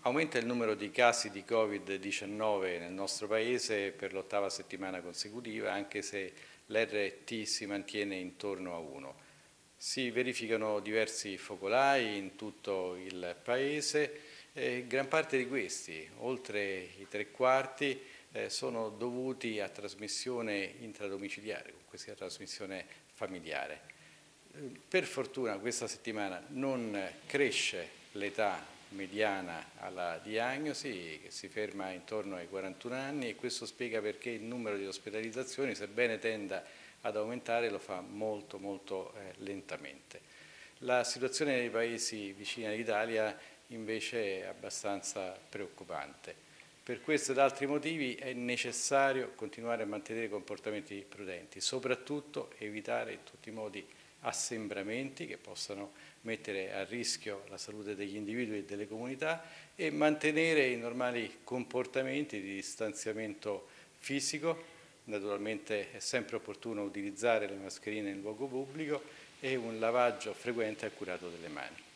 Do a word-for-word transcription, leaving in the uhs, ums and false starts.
Aumenta il numero di casi di Covid diciannove nel nostro Paese per l'ottava settimana consecutiva, anche se l'R T si mantiene intorno a uno. Si verificano diversi focolai in tutto il Paese e gran parte di questi, oltre i tre quarti, eh, sono dovuti a trasmissione intradomiciliare, comunque sia trasmissione familiare. Per fortuna questa settimana non cresce l'età mediana alla diagnosi, che si ferma intorno ai quarantuno anni, e questo spiega perché il numero di ospedalizzazioni, sebbene tenda ad aumentare, lo fa molto molto eh, lentamente. La situazione nei paesi vicini all'Italia invece è abbastanza preoccupante. Per questo ed altri motivi è necessario continuare a mantenere comportamenti prudenti, soprattutto evitare in tutti i modi assembramenti che possano mettere a rischio la salute degli individui e delle comunità e mantenere i normali comportamenti di distanziamento fisico. Naturalmente è sempre opportuno utilizzare le mascherine in luogo pubblico e un lavaggio frequente e accurato delle mani.